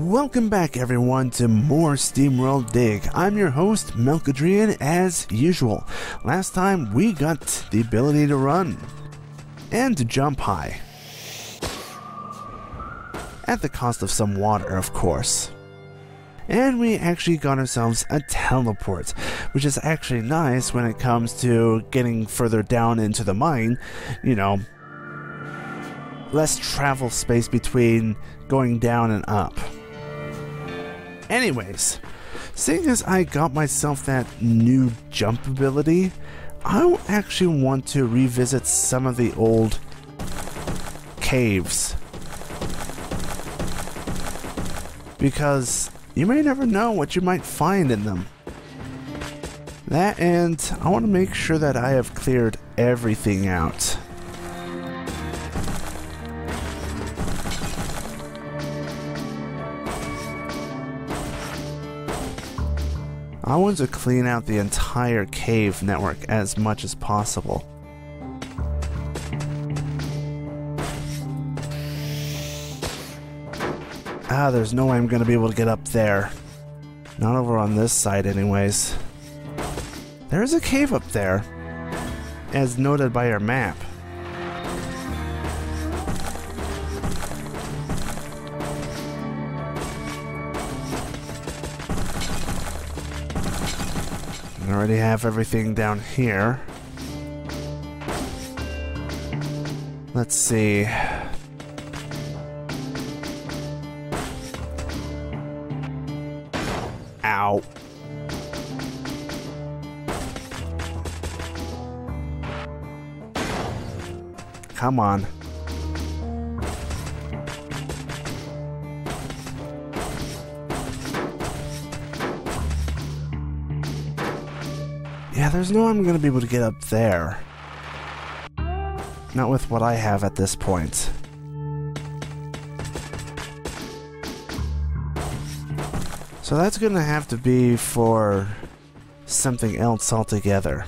Welcome back everyone to more Steamworld Dig. I'm your host, Melcadrien, as usual. Last time we got the ability to run and to jump high. At the cost of some water, of course. And we actually got ourselves a teleport, which is actually nice when it comes to getting further down into the mine. You know, less travel space between going down and up. Anyways, seeing as I got myself that new jump ability, I actually want to revisit some of the old caves. Because you may never know what you might find in them. That, and I want to make sure that I have cleared everything out. I want to clean out the entire cave network as much as possible. There's no way I'm going to be able to get up there. Not over on this side anyways. There is a cave up there, as noted by our map. I already have everything down here. Let's see. Ow. Come on. Yeah, there's no way I'm gonna be able to get up there. Not with what I have at this point. So that's gonna have to be for something else altogether.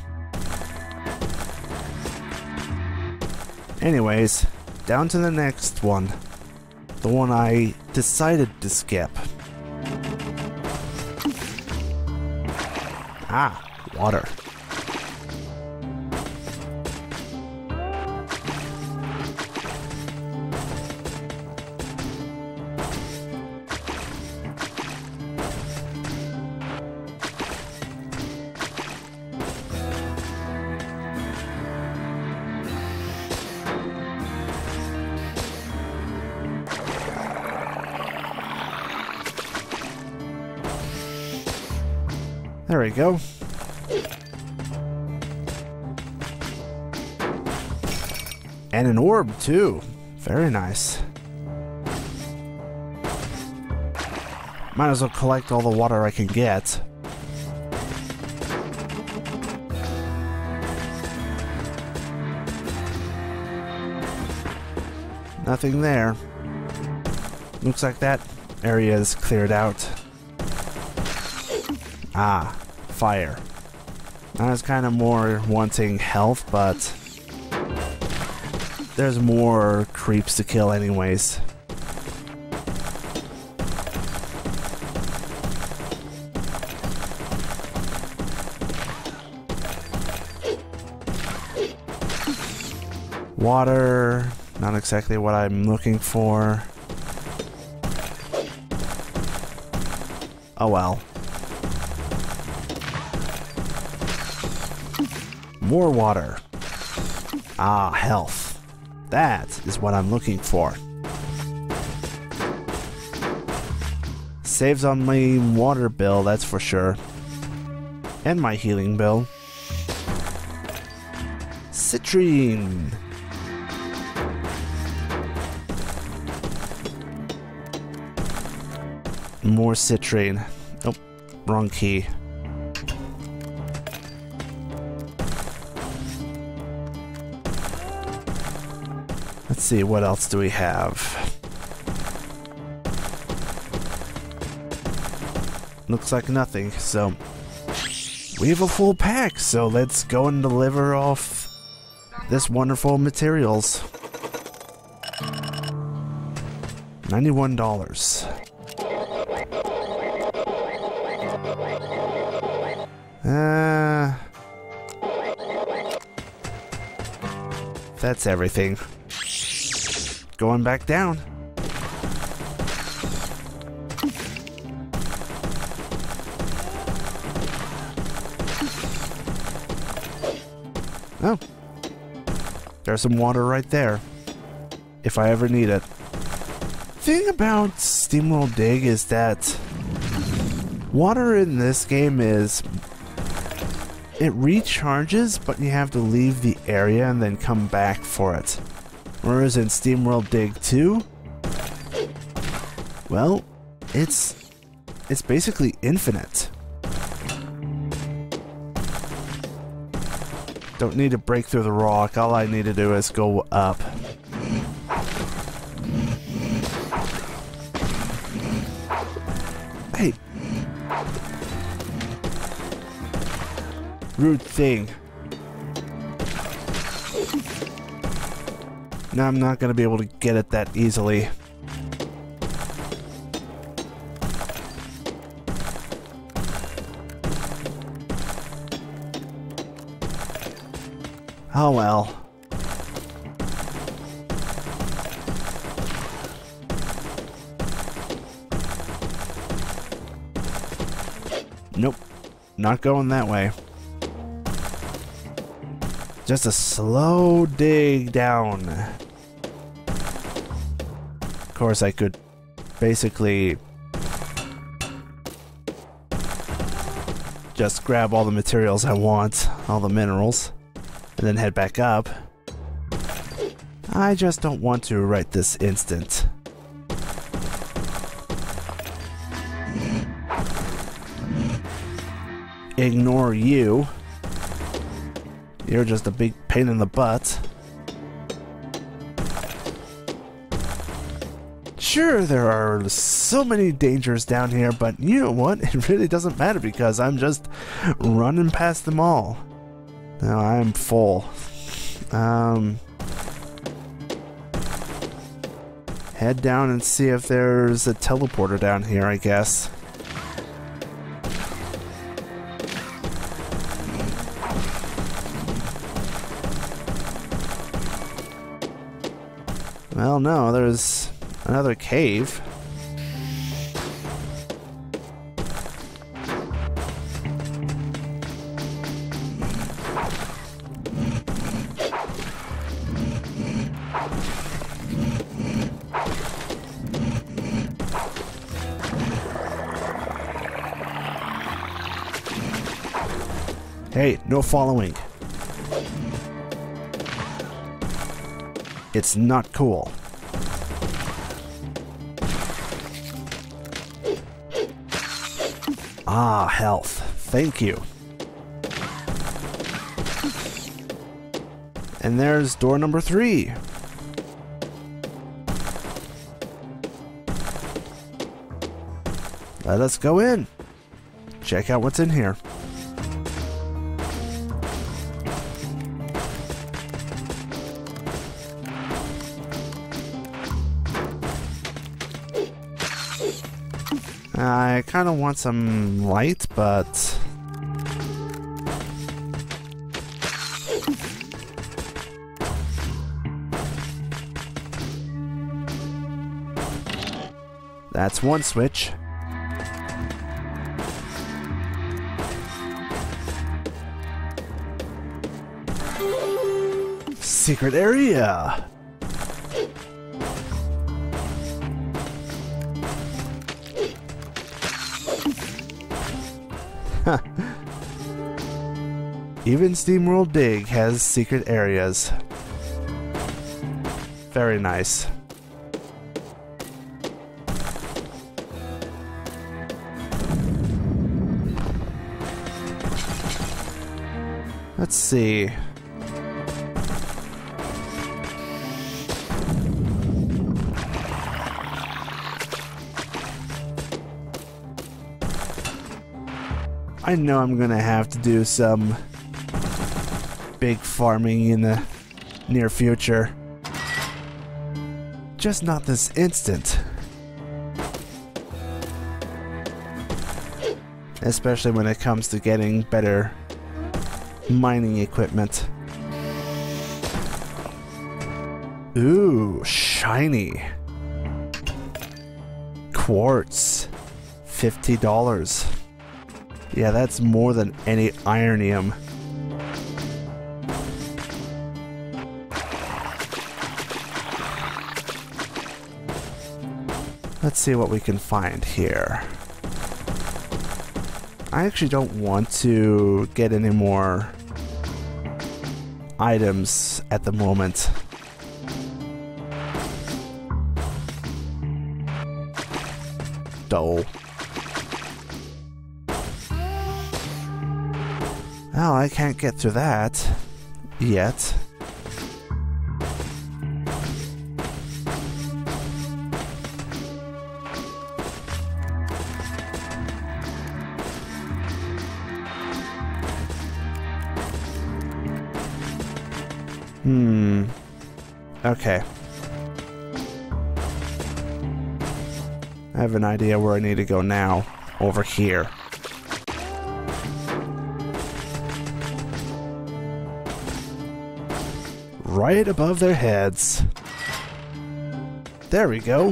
Anyways, down to the next one. The one I decided to skip. Water. There we go. And an orb, too. Very nice. Might as well collect all the water I can get. Nothing there. Looks like that area is cleared out. Fire. I was kind of more wanting health, but there's more creeps to kill anyways. Water, not exactly what I'm looking for. Oh well. More water. Health. That is what I'm looking for. Saves on my water bill, that's for sure. And my healing bill. Citrine. More citrine. Oh, wrong key. Let's see, what else do we have? Looks like nothing, so we have a full pack, so let's go and deliver off this wonderful materials. $91. That's everything. Going back down. Oh. There's some water right there. If I ever need it. Thing about Steamworld Dig is that water in this game is... it recharges, but you have to leave the area and then come back for it. Whereas in Steamworld Dig 2, well, it's basically infinite. Don't need to break through the rock, all I need to do is go up. Hey! Rude thing. Now I'm not gonna be able to get it that easily. Oh well. Nope. Not going that way. Just a slow dig down. Of course, I could basically just grab all the materials I want, all the minerals, and then head back up. I just don't want to right this instant. Ignore you. You're just a big pain in the butt. Sure, there are so many dangers down here, but you know what? It really doesn't matter because I'm just running past them all. Now I'm full. Head down and see if there's a teleporter down here, I guess. Well, no, there's another cave. Hey, no following. It's not cool. Ah, health. Thank you. And there's door number 3. Let us go in. Check out what's in here. I kind of want some light, but... that's one switch. Secret area! Even Steamworld Dig has secret areas. Very nice. Let's see. I know I'm gonna have to do some big farming in the near future. Just not this instant. especially when it comes to getting better mining equipment. Ooh, shiny. Quartz. $50. Yeah, that's more than any ironium. Let's see what we can find here. I actually don't want to get any more items at the moment. Dull. Well, I can't get through that yet. Okay. I have an idea where I need to go now. Over here. Right above their heads. There we go.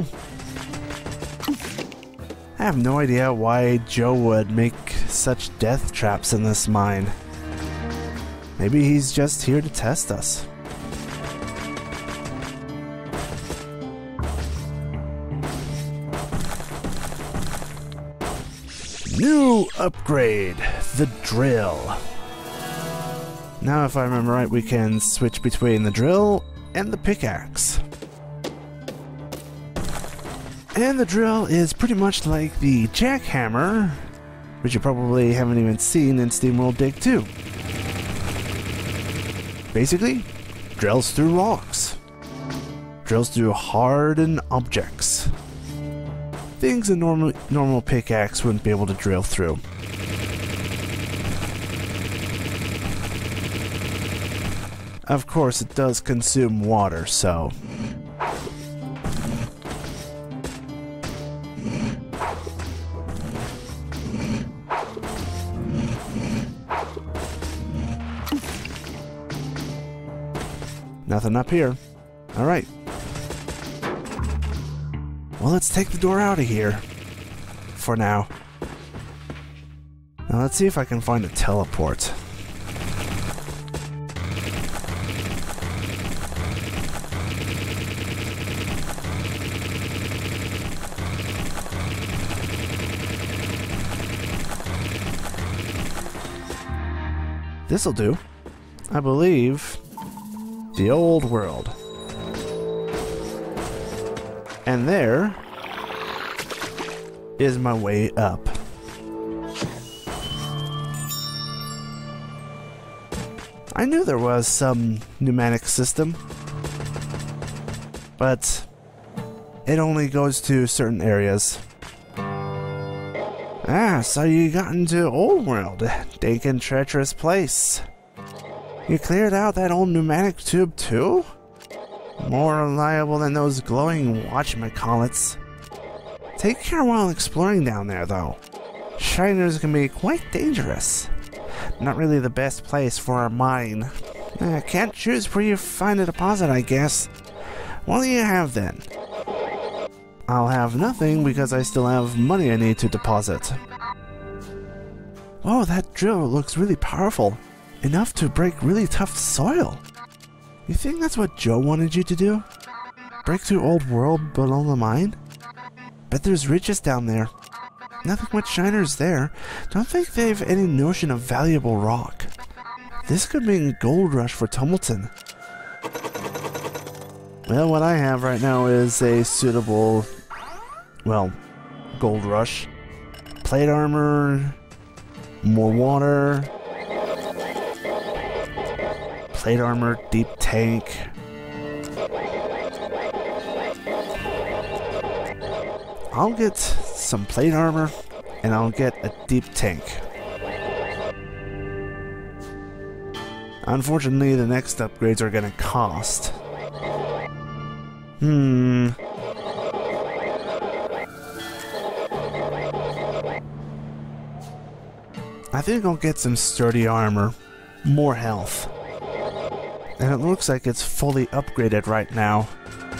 I have no idea why Joe would make such death traps in this mine. Maybe he's just here to test us. New upgrade, the drill. Now, if I remember right, we can switch between the drill and the pickaxe. And the drill is pretty much like the jackhammer, which you probably haven't even seen in Steamworld Dig 2. Basically, drills through rocks. Drills through hardened objects. Things a normal pickaxe wouldn't be able to drill through. Of course, it does consume water, so... Nothing up here. Alright. Well, let's take the door out of here. For now. Now let's see if I can find a teleport. This'll do. I believe the old world. And there is my way up. I knew there was some pneumatic system, but it only goes to certain areas. Ah, so you got into Old World, dank and treacherous place. You cleared out that old pneumatic tube too? More reliable than those glowing whatchamacallits. Take care while exploring down there, though. Shiners can be quite dangerous. Not really the best place for a mine. Can't choose where you find a deposit, I guess. What do you have then? I'll have nothing because I still have money I need to deposit. Oh, that drill looks really powerful. Enough to break really tough soil. You think that's what Joe wanted you to do? Break through Old World below the mine? Bet there's riches down there. Nothing much shiners there. Don't think they've any notion of valuable rock. This could mean a gold rush for Tumbleton. Well, what I have right now is a suitable, well, gold rush. Plate armor, more water, plate armor, deep tank. I'll get some plate armor and I'll get a deep tank. Unfortunately, the next upgrades are gonna cost. I think I'll get some sturdy armor, more health. And it looks like it's fully upgraded right now.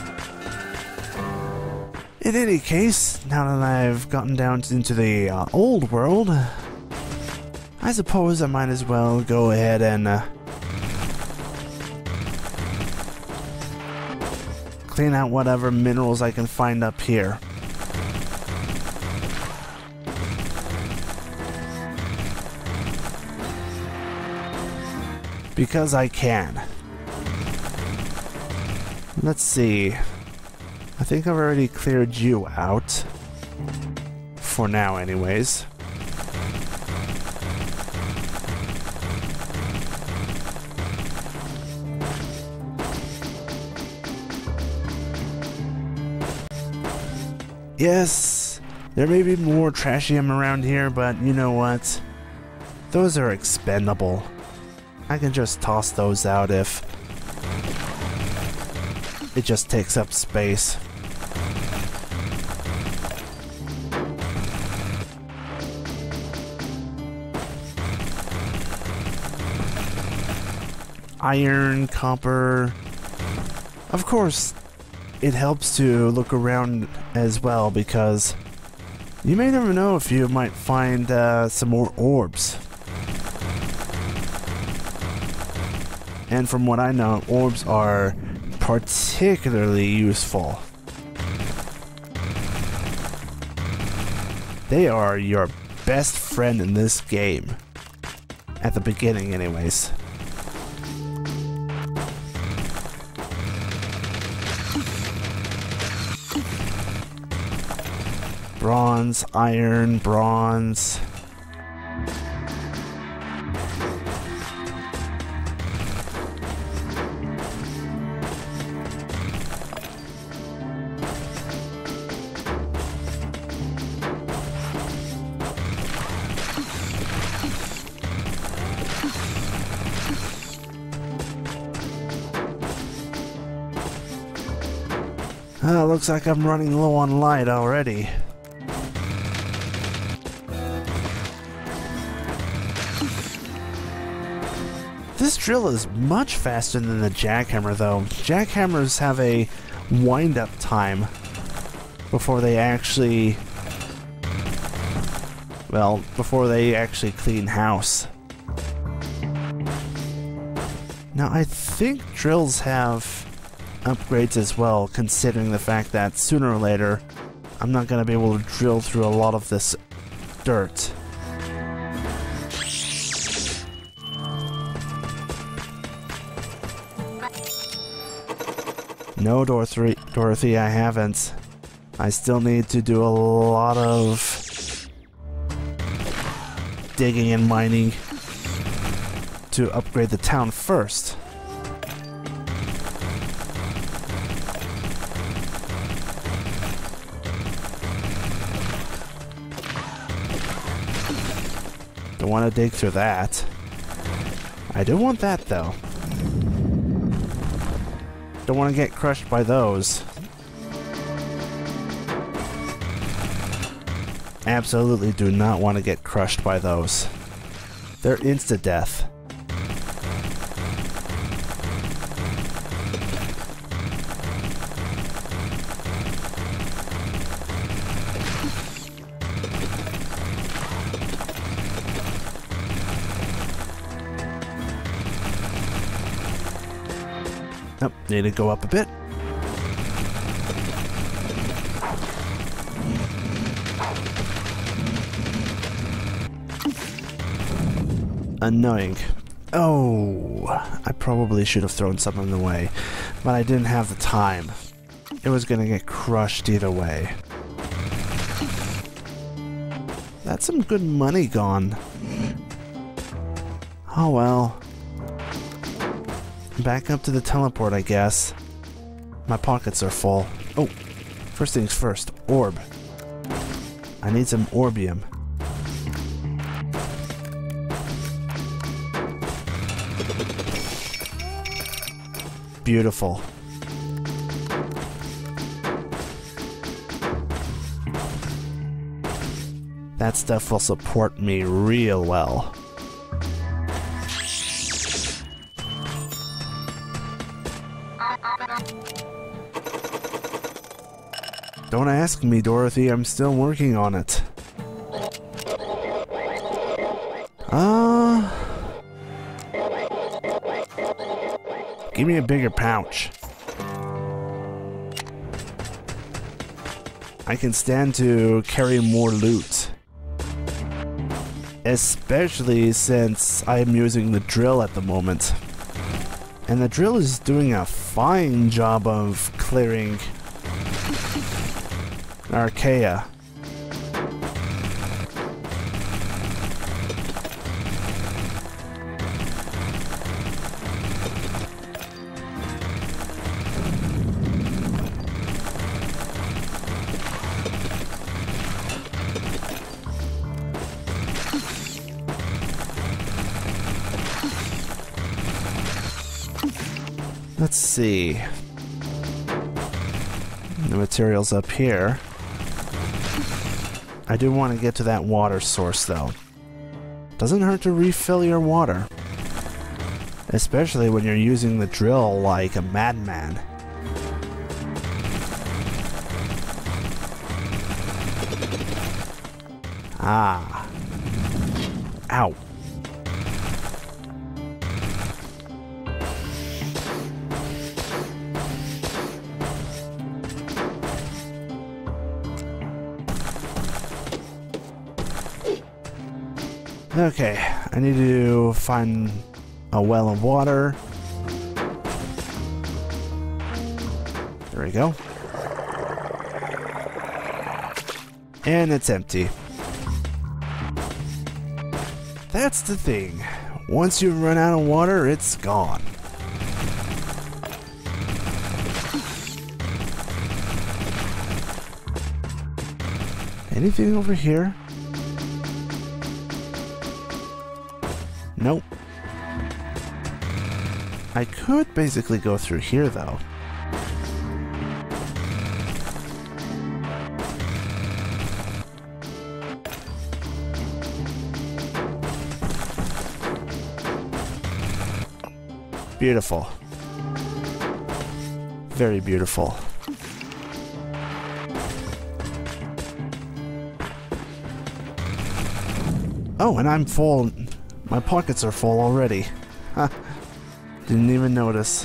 In any case, now that I've gotten down into the old world, I suppose I might as well go ahead and clean out whatever minerals I can find up here. Because I can. Let's see. I think I've already cleared you out. For now, anyways. Yes, there may be more trashium around here, but you know what? Those are expendable. I can just toss those out if it just takes up space. Iron, copper. Of course, it helps to look around as well because you may never know if you might find some more orbs. And from what I know, orbs are particularly useful. They are your best friend in this game. At the beginning, anyways. Bronze, iron, bronze. Looks like I'm running low on light already. This drill is much faster than the jackhammer though. Jackhammers have a wind-up time before they actually... well, before they actually clean house. Now I think drills have upgrades as well, considering the fact that sooner or later I'm not going to be able to drill through a lot of this dirt. No, Dorothy, I haven't. I still need to do a lot of digging and mining to upgrade the town first. Don't want to dig through that. I do want that though. Don't want to get crushed by those. Absolutely do not want to get crushed by those. They're insta-death. Nope, need to go up a bit. Annoying. Oh, I probably should have thrown something away, but I didn't have the time. It was gonna get crushed either way. That's some good money gone. Oh well. Back up to the teleport, I guess. My pockets are full. Oh, first things first, orb. I need some orbium. Beautiful. That stuff will support me real well. Don't ask me, Dorothy, I'm still working on it. Give me a bigger pouch. I can stand to carry more loot. Especially since I'm using the drill at the moment. And the drill is doing a fine job of clearing Archaea. Let's see. The material's up here. I do want to get to that water source though. Doesn't hurt to refill your water. Especially when you're using the drill like a madman. Ah. Ow. Okay, I need to find a well of water. There we go. And it's empty. That's the thing. Once you run out of water, it's gone. Anything over here? Nope. I could basically go through here, though. Beautiful. Very beautiful. Oh, and I'm full. My pockets are full already. Ha. Didn't even notice.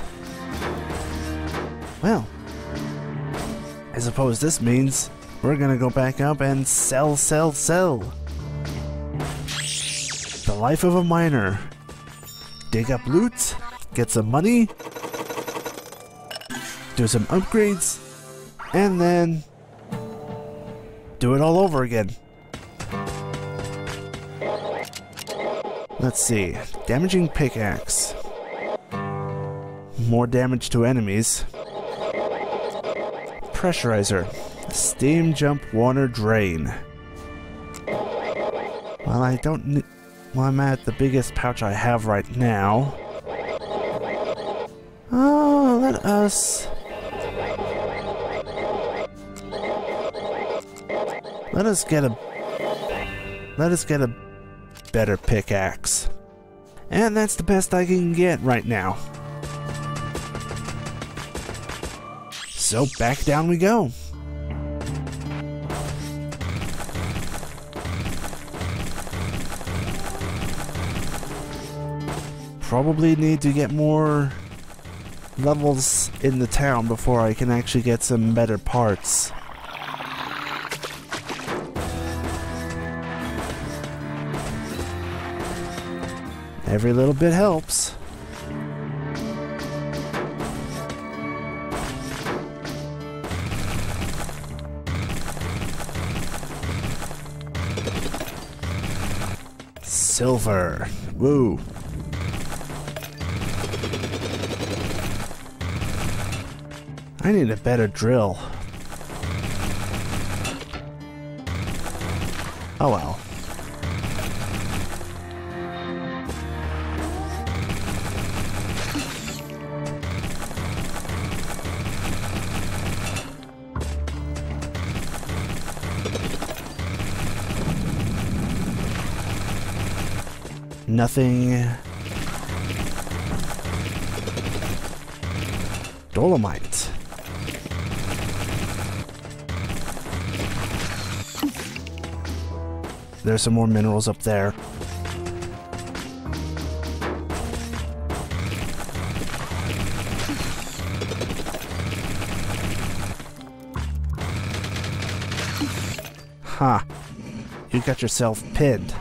Well, I suppose this means we're gonna go back up and sell. The life of a miner. Dig up loot, get some money, do some upgrades, and then do it all over again. Let's see. Damaging pickaxe. More damage to enemies. Pressurizer. Steam jump water drain. Well, I don't need... Well, I'm at the biggest pouch I have right now. Oh, let us get a better pickaxe. And that's the best I can get right now. So back down we go. Probably need to get more levels in the town before I can actually get some better parts. Every little bit helps. Silver. Woo. I need a better drill. Oh well. Nothing. Dolomite. There's some more minerals up there. Huh. You got yourself pinned.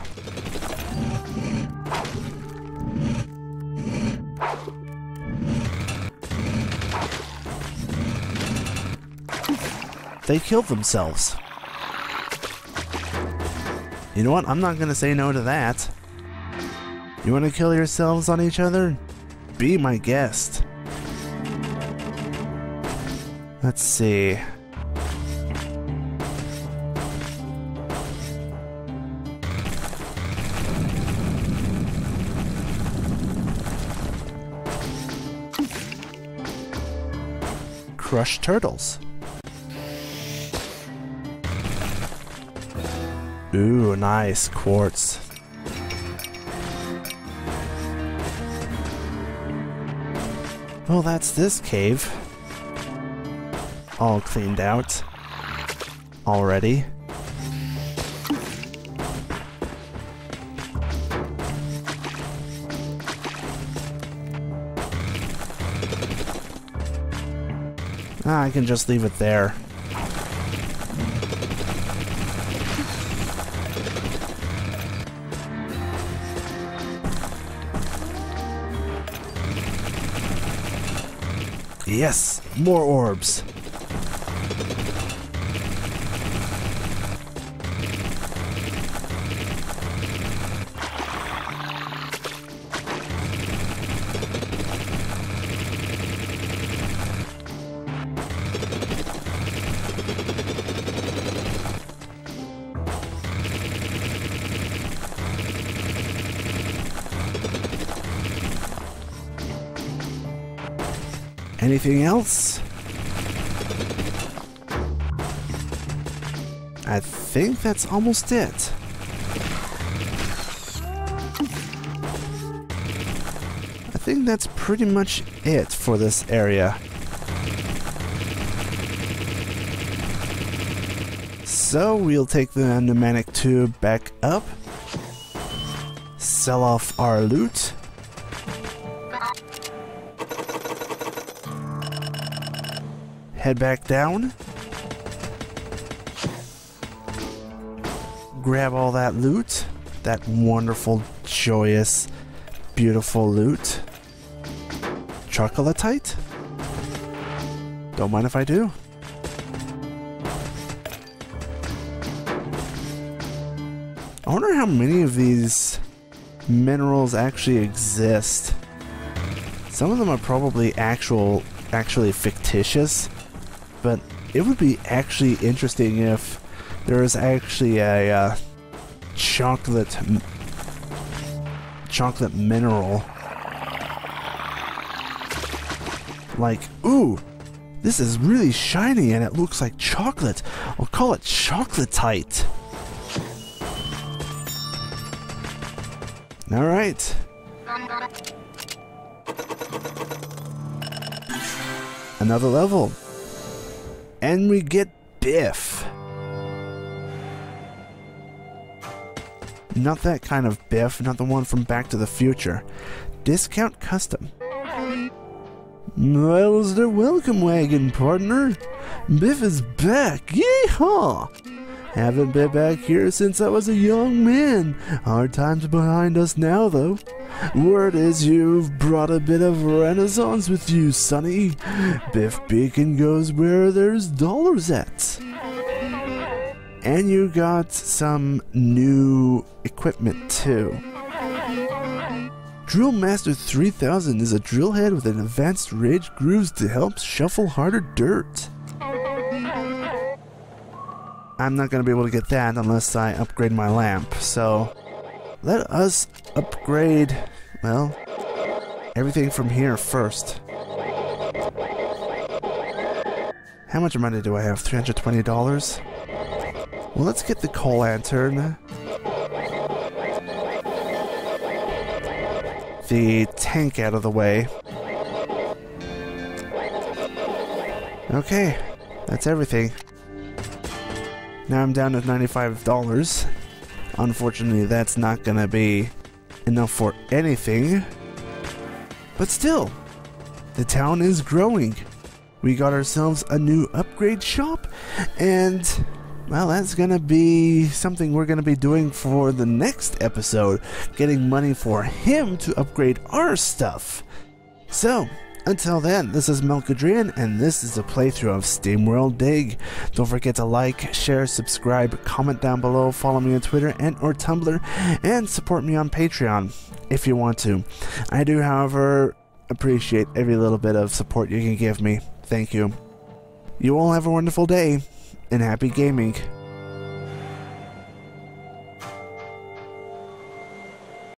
They killed themselves. You know what? I'm not gonna say no to that. You wanna kill yourselves on each other? Be my guest. Let's see. Crushed turtles. Ooh, nice quartz. Well, that's this cave. All cleaned out. Already. I can just leave it there. Yes, more orbs. Anything else? I think that's almost it. I think that's pretty much it for this area. So we'll take the pneumatic tube back up, sell off our loot, head back down, grab all that loot, that wonderful, joyous, beautiful loot. Chocolatite? Don't mind if I do. I wonder how many of these minerals actually exist. Some of them are probably actually fictitious, but it would be actually interesting if there is actually a chocolate mineral. Like, ooh, this is really shiny and it looks like chocolate. I'll call it chocolatite. All right. Another level. And we get Biff. Not that kind of Biff, not the one from Back to the Future. Discount custom. Miles the welcome wagon, partner. Biff is back. Yeehaw! Haven't been back here since I was a young man. Hard times behind us now, though. Word is you've brought a bit of renaissance with you, sonny. Biff Beacon goes where there's dollars at. And you got some new equipment, too. Drill Master 3000 is a drill head with an advanced ridge grooves to help shuffle harder dirt. I'm not going to be able to get that unless I upgrade my lamp, so let us upgrade, well, everything from here first. How much money do I have? $320? Well, let's get the coal lantern. the tank out of the way. Okay, that's everything. Now I'm down to $95. Unfortunately, that's not gonna be enough for anything. But still, the town is growing. We got ourselves a new upgrade shop, and well, that's gonna be something we're gonna be doing for the next episode, getting money for him to upgrade our stuff. So, until then, this is Melcadrien, and this is a playthrough of Steamworld Dig. Don't forget to like, share, subscribe, comment down below, follow me on Twitter and or Tumblr, and support me on Patreon if you want to. I do, however, appreciate every little bit of support you can give me. Thank you. You all have a wonderful day, and happy gaming.